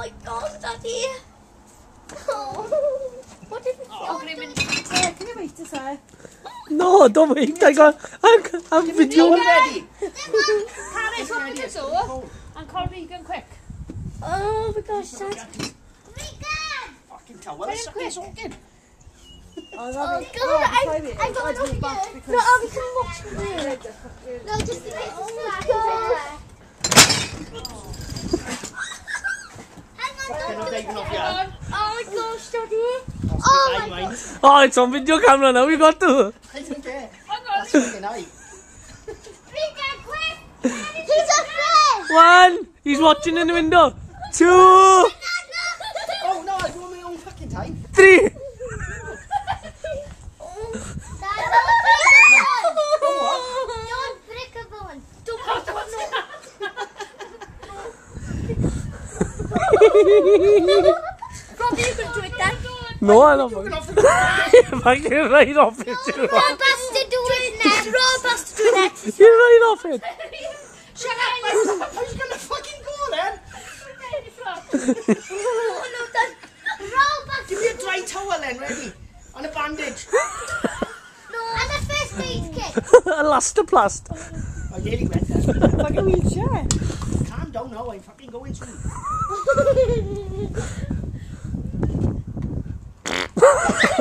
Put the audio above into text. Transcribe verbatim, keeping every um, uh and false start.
my God, Daddy. Oh. What did we Oh, oh, can you wait a sec? No, don't wait. I got. I'm. I'm video. Ready? Carrot, open the door and call Regan quick. Oh my gosh, Dad. Regan! Fucking towel. It's sucking soaking. Oh, God, I, I got it over here. No, oh, we can watch it. No, just in case it's black. Hang on, don't do it. Oh my gosh, Daddy. Oh my God. Oh, it's on video camera now. We got to. I don't care. That's fucking high. Regan, quick! He's a friend! One. He's watching in the window. Two. Oh no, I want my own fucking time. Three. Don't break a bone. Don't break a bone. Robbie, you can do it then. No, I don't. Fucking right off it. Rob has to do it next. Rob has to do it next. You're right off it. Shut up. Who's gonna fucking go then? Oh no, Dad. Rob has to Give me a dry towel then, ready? And a bandage. No. And a first aid kit. Elastoplast. I nearly went there. Like a wheelchair. Calm down now, I'm fucking going soon. Ha ha ha!